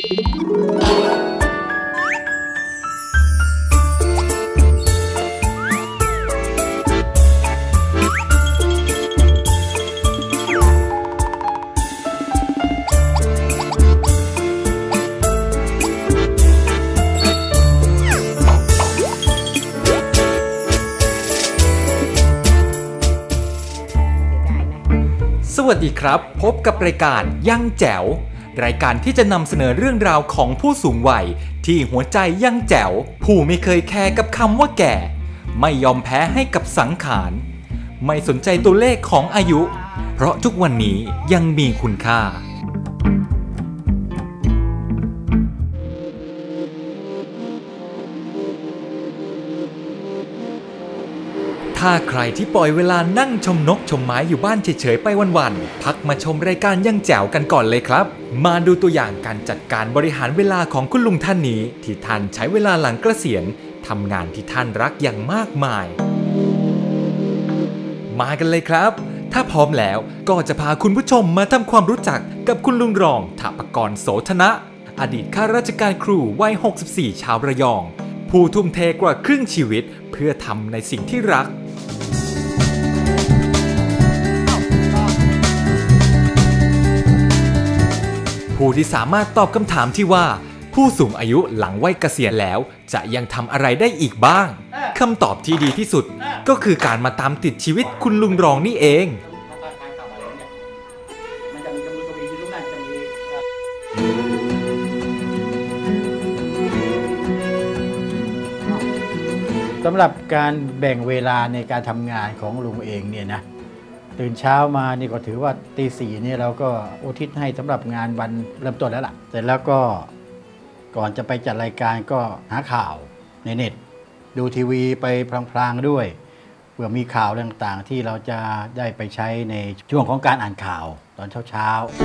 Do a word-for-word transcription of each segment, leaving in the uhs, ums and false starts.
สวัสดีครับพบกับรายการยังแจ๋วรายการที่จะนำเสนอเรื่องราวของผู้สูงวัยที่หัวใจยังแจ๋วผู้ไม่เคยแคร์กับคำว่าแก่ไม่ยอมแพ้ให้กับสังขารไม่สนใจตัวเลขของอายุเพราะทุกวันนี้ยังมีคุณค่าถ้าใครที่ปล่อยเวลานั่งชมนกชมไม้อยู่บ้านเฉยๆไปวันๆพักมาชมรายการยังแจ๋วกันก่อนเลยครับมาดูตัวอย่างการจัดการบริหารเวลาของคุณลุงท่านนี้ที่ท่านใช้เวลาหลังเกษียณทำงานที่ท่านรักอย่างมากมายมากันเลยครับถ้าพร้อมแล้วก็จะพาคุณผู้ชมมาทำความรู้จักกับคุณลุงรองถาปกรโสธนะอดีตข้าราชการครูวัยหกสิบสี่ชาวระยองผู้ทุ่มเทกว่าครึ่งชีวิตเพื่อทำในสิ่งที่รักผู้ที่สามารถตอบคำถามที่ว่าผู้สูงอายุหลังวัยเกษียณแล้วจะยังทำอะไรได้อีกบ้างคำตอบที่ดีที่สุดก็คือการมาตามติดชีวิตคุณลุงรองนี่เองสำหรับการแบ่งเวลาในการทำงานของลุงเองเนี่ยนะตื่นเช้ามานี่ก็ถือว่าตีสี่เนี่ยเราก็อุทิศให้สำหรับงานวันเริ่มต้นแล้วล่ะเสร็จแล้วก็ก่อนจะไปจัดรายการก็หาข่าวในเน็ตดูทีวีไปพลางๆด้วยเผื่อมีข่าวต่างๆที่เราจะได้ไปใช้ในช่วงของการอ่านข่าวตอนเช้าๆ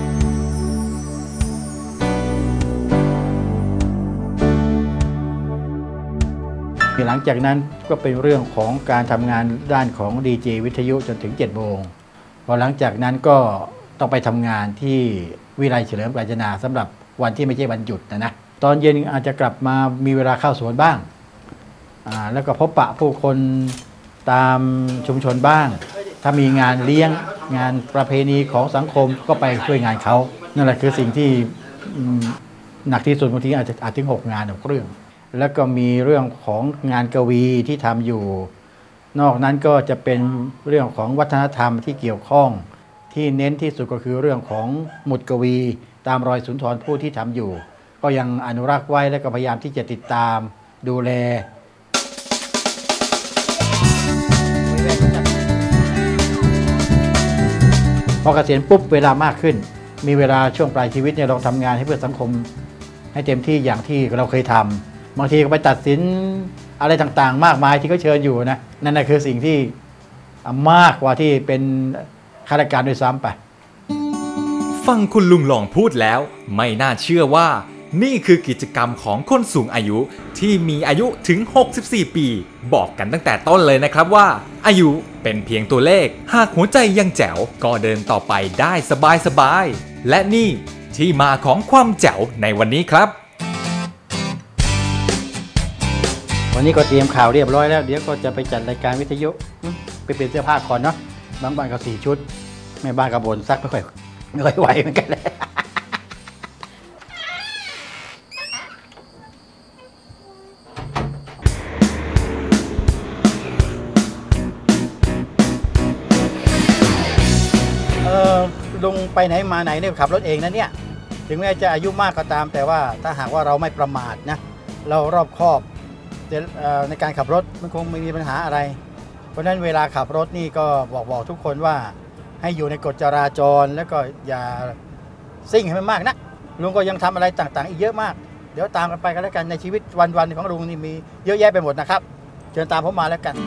หลังจากนั้นก็เป็นเรื่องของการทำงานด้านของดีเจวิทยุจนถึงเจ็ดโมงพอหลังจากนั้นก็ต้องไปทำงานที่วิไลเฉลิมปราชนาสำหรับวันที่ไม่ใช่วันหยุดนะนะตอนเย็นอาจจะกลับมามีเวลาเข้าสวนบ้างอ่าแล้วก็พบปะผู้คนตามชุมชนบ้างถ้ามีงานเลี้ยงงานประเพณีของสังคมก็ไปช่วยงานเขานั่นแหละคือสิ่งที่หนักที่สุดบางทีอาจจะอาจถึงหกงานหกเรื่องแล้วก็มีเรื่องของงานกวีที่ทำอยู่นอกนั้นก็จะเป็นเรื่องของวัฒนธรรมที่เกี่ยวข้องที่เน้นที่สุดก็คือเรื่องของหมุดกวีตามรอยสุนทรภู่ที่ทำอยู่ก็ยังอนุรักษ์ไว้และก็พยายามที่จะติดตามดูแลพอเกษียณปุ๊บเวลามากขึ้นมีเวลาช่วงปลายชีวิตเนี่ยเราทำงานให้เพื่อสังคมให้เต็มที่อย่างที่เราเคยทำบางทีก็ไปตัดสินอะไรต่างๆมากมายที่เขาเชิญอยู่นะนั่นแหละคือสิ่งที่มากกว่าที่เป็นข้าราชการด้วยซ้ำไปฟังคุณลุงลองพูดแล้วไม่น่าเชื่อว่านี่คือกิจกรรมของคนสูงอายุที่มีอายุถึงหกสิบสี่ปีบอกกันตั้งแต่ต้นเลยนะครับว่าอายุเป็นเพียงตัวเลขหากหัวใจยังแจ๋วก็เดินต่อไปได้สบายๆและนี่ที่มาของความแจ๋วในวันนี้ครับวันนี้ก็เตรียมข่าวเรียบร้อยแล้วเดี๋ยวก็จะไปจัดรายการวิทยุไปเปลี่ยนเสื้อผ้าก่อนเนาะบางบ้านก็สี่ชุดแม่บ้านก็บ่นซักไม่ค่อยไม่ค่อยไหวเหมือนกันเลยเออลุงไปไหนมาไหนเนี่ยขับรถเองนะเนี่ยถึงแม้จะอายุมากก็ตามแต่ว่าถ้าหากว่าเราไม่ประมาทนะเรารอบคอบในการขับรถมันคงไม่มีปัญหาอะไรเพราะฉะนั้นเวลาขับรถนี่ก็บอกบอกทุกคนว่าให้อยู่ในกฎจราจรแล้วก็อย่าซิ่งให้มันมากนะลุงก็ยังทำอะไรต่างๆอีกเยอะมากเดี๋ยวตามกันไปกันแล้วกันในชีวิตวันๆของลุงนี่มีเยอะแยะไปหมดนะครับเชิญตามผมมาแล้วกัน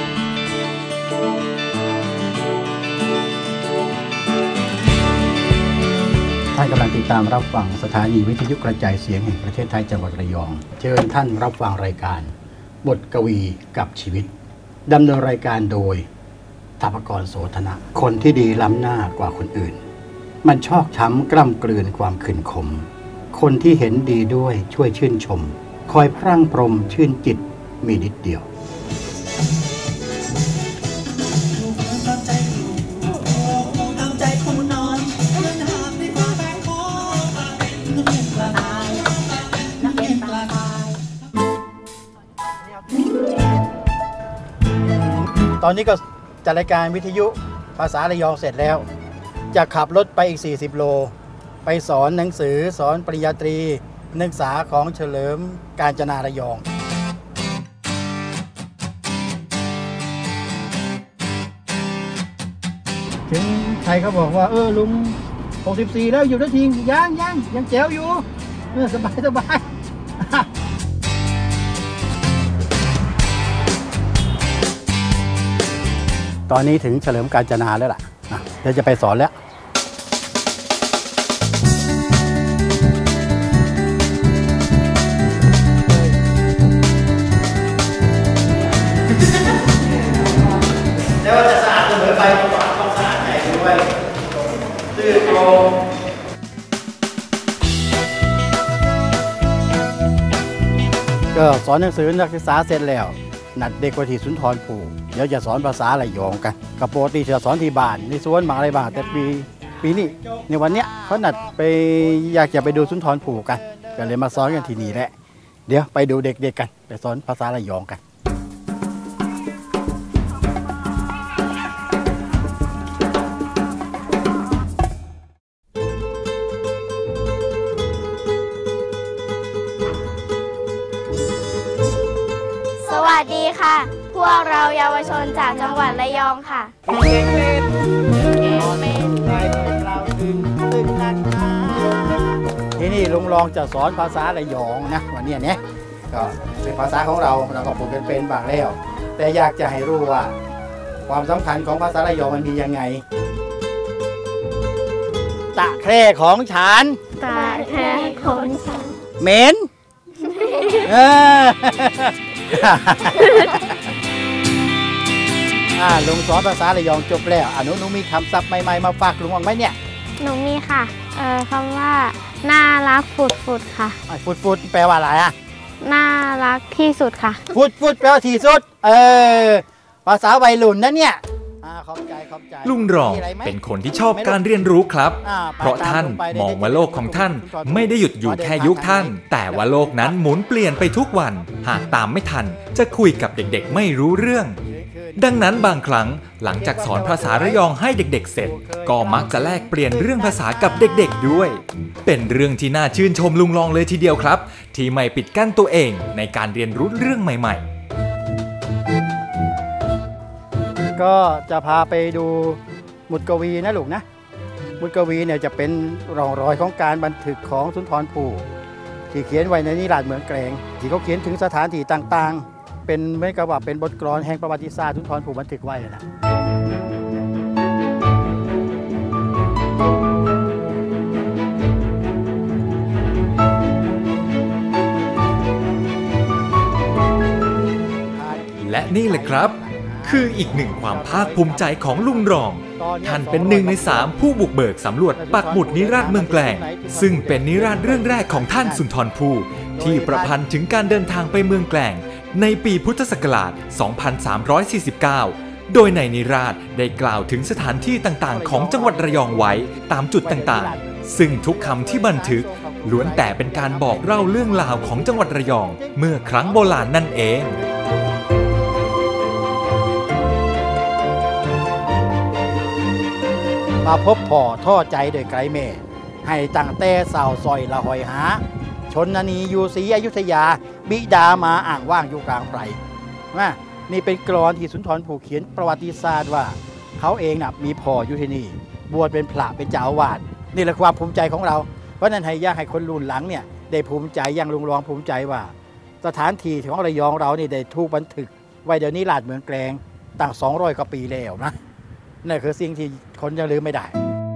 ท่านกำลังติดตามรับฟังสถานีวิทยุกระจายเสียงแห่งประเทศไทยจังหวัดระยองเชิญท่านรับฟังรายการบทกวีกับชีวิตดำเนินรายการโดยถาปกรโสธนะคนที่ดีล้ำหน้ากว่าคนอื่นมันชอกช้ำกล้ำกลืนความขื่นขมคนที่เห็นดีด้วยช่วยชื่นชมคอยพรั่งพรมชื่นจิตมีนิดเดียวตอนนี้ก็จัดรายการวิทยุภาษาระยองเสร็จแล้วจะขับรถไปอีกสี่สิบโลไปสอนหนังสือสอนปริญญาตรีนักศึกษาของเฉลิมกาญจนาระยองถึงใครเขาบอกว่าเออลุงหกสิบสี่แล้วอยู่ได้ทิ้งยังยังยังแจ๋วอยู่เออสบายสบายตอนนี้ถึงเฉลิมกาญจนาแล้วล่ะเดี๋ยวจะไปสอนแล้วแล้วว่าจะสะอาดเสมอไปต้องต้องสะอาดใจด้วยซื่อตรงก็สอนหนังสือนักศึกษาเสร็จแล้วนัดเด็กไปที่สุนทรภู่เดี๋ยวจะสอนภาษาระยองกันกับปกติจะสอนที่บ้านในสวนบางอะไรบ้างแต่ปีปีนี้ในวันเนี้ยเขานัดไปอยากจะไปดูสุนทรภู่กันก็เลยมาสอนกันที่นี่แหละเดี๋ยวไปดูเด็กๆกันไปสอนภาษาระยองกันสวัสดีค่ะ พวกเราเยาวชนจากจังหวัดระยองค่ะเก่งเป็นเก่งเป็นใครเราตึงตึงนักมาที่นี่ลุงรองจะสอนภาษาระยองนะวันนี้เนี่ยก็เป็นภาษาของเราเราก็พูดเป็นบางแล้วแต่อยากจะให้รู้ว่าความสำคัญของภาษาระยองมันมียังไงตะแคร่ของฉันตะแคร่ของฉันเหม็นเอออ่าลุงสอนภาษาระยองจบแล้วอ่าหนูหนูมีคำศัพท์ใหม่ๆมาฝากลุงบ้างไหมเนี่ยหนูมีค่ะเอ่อคำว่าน่ารักฝุดฝุดค่ะฝุดฝุดแปลว่าอะไรอ่ะน่ารักที่สุดค่ะฝุดฝุดแปลว่าที่สุดเออภาษาวัยรุ่นนะเนี่ยขอบใจขอบใจลุงรองเป็นคนที่ชอบการเรียนรู้ครับเพราะท่านมองว่าโลกของท่านไม่ได้หยุดอยู่แค่ยุคท่านแต่ว่าโลกนั้นหมุนเปลี่ยนไปทุกวันหากตามไม่ทันจะคุยกับเด็กๆไม่รู้เรื่องดังนั้นบางครั้งหลังจากสอนภาษาระยองให้เด็กๆเสร็จก็มักจะแลกเปลี่ยนเรื่องภาษากับเด็กๆด้วยเป็นเรื่องที่น่าชื่นชมลุงรองเลยทีเดียวครับที่ไม่ปิดกั้นตัวเองในการเรียนรู้เรื่องใหม่ๆก็จะพาไปดูหมุดกวีนะลูกนะหมุดกวีเนี่ยจะเป็นร่องรอยของการบันทึกของสุนทรภู่ที่เขียนไว้ในนิราศเมืองแกลงที่เขาเขียนถึงสถานที่ต่างๆเป็นเหมือนกับว่าเป็นบทกลอนแห่งประวัติศาสตร์สุนทรภู่บันทึกไว้นะและนี่แหละครับคืออีกหนึ่งความภาคภูมิใจของลุงรองท่านเป็นหนึ่งในสามผู้บุกเบิกสำรวจปักหมุดนิราศเมืองแกลงซึ่งเป็นนิราศเรื่องแรกของท่านสุนทรภู่ที่ประพันธ์ถึงการเดินทางไปเมืองแกลงในปีพุทธศักราช สองพันสามร้อยสี่สิบเก้า โดยในนิราศได้กล่าวถึงสถานที่ต่างๆของจังหวัดระยองไว้ตามจุดต่างๆซึ่งทุกคำที่บันทึกล้วนแต่เป็นการบอกเล่าเรื่องราวของจังหวัดระยองเมื่อครั้งโบราณนั่นเองมาพบพ่อท่อใจโดยไกลเมฆให้ตั้งแต่สาวซอยละหอยหาชนนีอยู่ศรีอยุธยาบิดามาอ่างว่างอยู่กลางไพรนะนี่เป็นกลอนที่สุนทรภู่เขียนประวัติศาสตร์ว่าเขาเองนะมีพ่ออยู่ที่นี่บวชเป็นพระเป็นเจ้าอาวาสนี่แหละความภูมิใจของเราเพราะนั้นให้ยากให้คนรุ่นหลังเนี่ยได้ภูมิใจอย่างลุงรองภูมิใจว่าสถานที่ของระยองเรานี่ได้ถูกบันทึกไว้เดี๋ยวนี้ลาดเมืองแกลงตั้งสองร้อยกว่าปีแล้วนะนั่นคือสิ่งที่คนจะลืมไม่ได้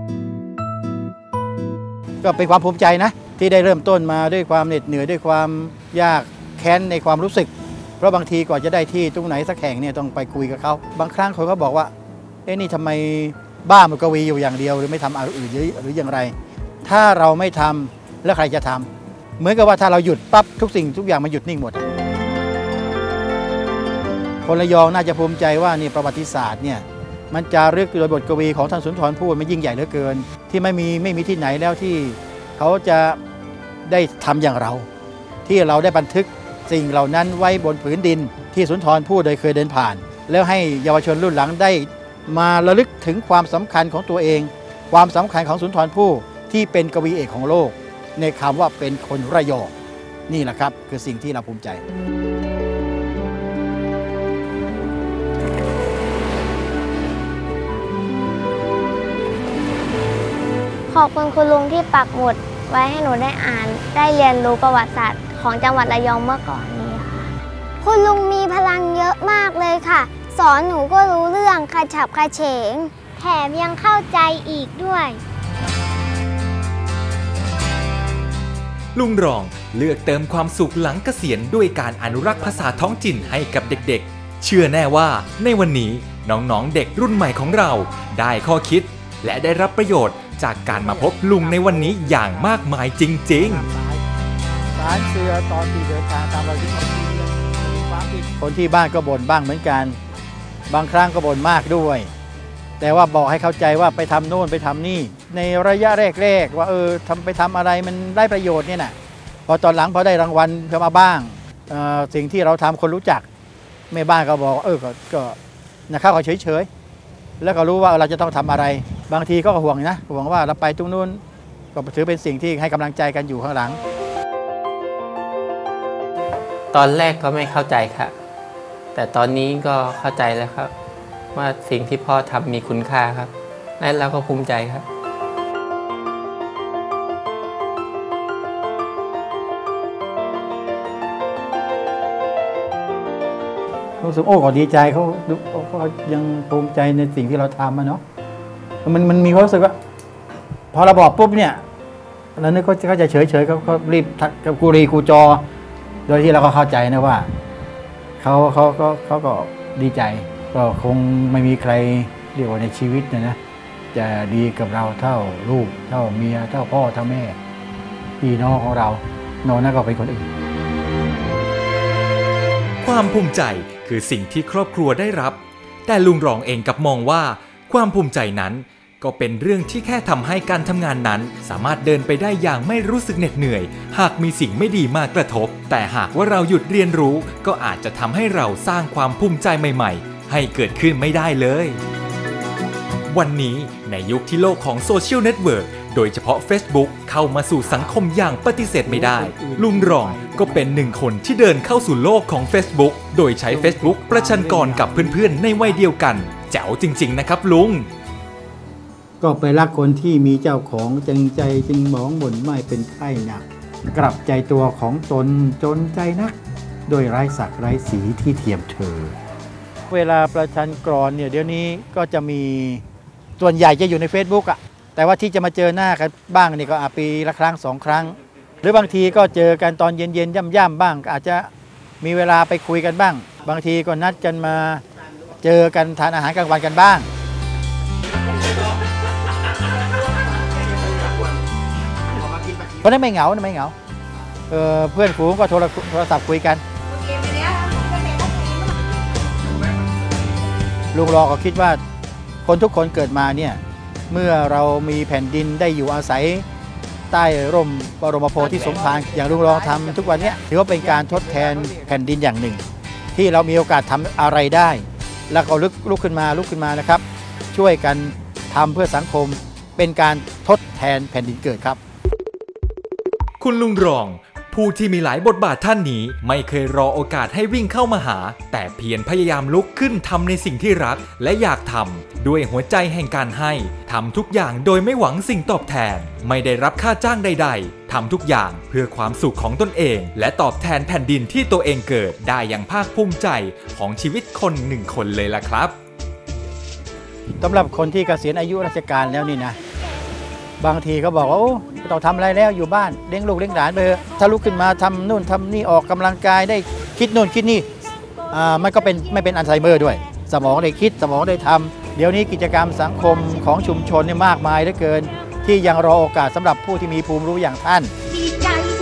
ก็เป็นความภูมิใจนะที่ได้เริ่มต้นมาด้วยความเหน็ดเหนื่อยด้วยความยากแค้นในความรู้สึกเพราะบางทีก่อนจะได้ที่ตรงไหนสักแห่งเนี่ยต้องไปคุยกับเขาบางครั้งเขาก็บอกว่าเอ๊ะนี่ทำไมบ้ามันกวีอยู่อย่างเดียวหรือไม่ทำอะไรอื่นหรืออย่างไรถ้าเราไม่ทำแล้วใครจะทำเหมือนกับว่าถ้าเราหยุดปั๊บทุกสิ่งทุกอย่างมันหยุดนิ่งหมดคนระยองน่าจะภูมิใจว่านี่ประวัติศาสตร์เนี่ยมันจารึกโดยบทกวีของท่านสุนทรภู่มันยิ่งใหญ่เหลือเกินที่ไม่มีไม่มีที่ไหนแล้วที่เขาจะได้ทำอย่างเราที่เราได้บันทึกสิ่งเหล่านั้นไว้บนผืนดินที่สุนทรภู่โดยเคยเดินผ่านแล้วให้เยาวชนรุ่นหลังได้มาระลึกถึงความสำคัญของตัวเองความสำคัญของสุนทรภู่ที่เป็นกวีเอกของโลกในคำว่าเป็นคนระยองนี่แหละครับคือสิ่งที่เราภูมิใจขอบคุณคุณลุงที่ปักหมุดไว้ให้หนูได้อ่านได้เรียนรู้ประวัติศาสตร์ของจังหวัดระยองเมื่อก่อนนี้ค่ะคุณลุงมีพลังเยอะมากเลยค่ะสอนหนูก็รู้เรื่องกระฉับกระเฉงแถมยังเข้าใจอีกด้วยลุงรองเลือกเติมความสุขหลังเกษียณด้วยการอนุรักษ์ภาษาท้องถิ่นให้กับเด็กๆเชื่อแน่ว่าในวันนี้น้องๆเด็กรุ่นใหม่ของเราได้ข้อคิดและได้รับประโยชน์จากการมาพบลุงในวันนี้อย่างมากมายจริงๆสารเสือตอนที่เดินทางตามรอยที่ของคนที่บ้านก็บ่นบ้างเหมือนกันบางครั้งก็บ่นมากด้วยแต่ว่าบอกให้เข้าใจว่าไปทำโน่นไปทำนี่ในระยะแรกๆว่าเออทำไปทำอะไรมันได้ประโยชน์เนี่ยนะพอตอนหลังพอได้รางวัลเข้ามาบ้างสิ่งที่เราทำคนรู้จักแม่บ้านก็บอกเออก็ก็นะครับก็เฉยๆแล้วก็รู้ว่าเราจะต้องทำอะไรบางทีก็ห่วงนะห่วงว่าเราไปตรงนู้นก็ถือเป็นสิ่งที่ให้กำลังใจกันอยู่ข้างหลังตอนแรกก็ไม่เข้าใจค่ะแต่ตอนนี้ก็เข้าใจแล้วครับว่าสิ่งที่พ่อทำมีคุณค่าครับและเราก็ภูมิใจครับรู้สึกโอ้ก็ดีใจเขาเขายังภูมิใจในสิ่งที่เราทำอะเนาะมันมันมีความรู้สึกว่าพอเราบอกปุ๊บเนี่ยแล้วนึกเขาจะเฉยเฉยเขาเขารีบกับกูรีกูจอโดยที่เราก็เข้าใจนะว่าเขาเขาก็เขาก็ดีใจก็คงไม่มีใครเรียกว่าในชีวิตนะนะจะดีกับเราเท่าลูกเท่าเมียเท่าพ่อเท่าแม่พี่น้องของเราโน่นนั่นก็เป็นคนอื่นความภูมิใจคือสิ่งที่ครอบครัวได้รับแต่ลุงรองเองกลับมองว่าความภูมิใจนั้นก็เป็นเรื่องที่แค่ทำให้การทำงานนั้นสามารถเดินไปได้อย่างไม่รู้สึกเหน็ดเหนื่อยหากมีสิ่งไม่ดีมากระทบแต่หากว่าเราหยุดเรียนรู้ก็อาจจะทำให้เราสร้างความภูมิใจใหม่ๆให้เกิดขึ้นไม่ได้เลยวันนี้ในยุคที่โลกของโซเชียลเน็ตเวิร์กโดยเฉพาะ Facebook เข้ามาสู่สังคมอย่างปฏิเสธไม่ได้ลุงรองก็เป็นหนึ่งคนที่เดินเข้าสู่โลกของ Facebook โดยใช้ Facebook ประชันกรกับเพื่อนๆในวัยเดียวกันแจ๋วจริงๆนะครับลุงก็ไปรักคนที่มีเจ้าของจริงใจจึงหมองหม่นไม่เป็นไข้หนักกลับใจตัวของตนจนใจนักโดยไร้ศักดิ์ไร้สีที่เทียมเธอเวลาประชันกรเนี่ยเดี๋ยวนี้ก็จะมีส่วนใหญ่จะอยู่ใน Facebook อ่ะแต่ว่าที่จะมาเจอหน้ากันบ้างนี่ก็ปีละครั้งสองครั้งหรือบางทีก็เจอกันตอนเย็นๆย่ำๆบ้างอาจจะมีเวลาไปคุยกันบ้างบางทีก็นัดกันมาเจอกันทานอาหารกลางวันกันบ้างเพราะนั้นไม่เหงาไม่เหงา เ, เพื่อนฝูงก็โทรโทรศัพท์คุยกันลุงรอก็คิดว่าคนทุกคนเกิดมาเนี่ยเมื่อเรามีแผ่นดินได้อยู่อาศัยใต้ร่มบรมโพธิสมภารอย่างลุงรองทำทุกวันนี้ถือว่าเป็นการทดแทนแผ่นดินอย่างหนึ่งที่เรามีโอกาสทำอะไรได้แล้วก็ลุกลุกขึ้นมาลุกขึ้นมานะครับช่วยกันทำเพื่อสังคมเป็นการทดแทนแผ่นดินเกิดครับคุณลุงรองผู้ที่มีหลายบทบาทท่านนี้ไม่เคยรอโอกาสให้วิ่งเข้ามาหาแต่เพียรพยายามลุกขึ้นทำในสิ่งที่รักและอยากทำด้วยหัวใจแห่งการให้ทำทุกอย่างโดยไม่หวังสิ่งตอบแทนไม่ได้รับค่าจ้างใดๆทำทุกอย่างเพื่อความสุขของตนเองและตอบแทนแผ่นดินที่ตัวเองเกิดได้อย่างภาคภูมิใจของชีวิตคนหนึ่งคนเลยล่ะครับสำหรับคนที่เกษียณอายุราชการแล้วนี่นะบางทีเขาบอกว่าโอ้ไม่ต้องทำอะไรแล้วอยู่บ้านเลี้ยงลูกเลี้ยงหลานไปเถอะถ้าลุกขึ้นมาทำนู่นทำนี่ออกกำลังกายได้คิดนู่นคิดนี่อ่ามันก็เป็นไม่เป็นอัลไซเมอร์ด้วยสมองได้คิดสมองได้ทำเดี๋ยวนี้กิจกรรมสังคมของชุมชนเนี่ยมากมายเหลือเกินที่ยังรอโอกาสสำหรับผู้ที่มีภูมิรู้อย่างท่านดีใจ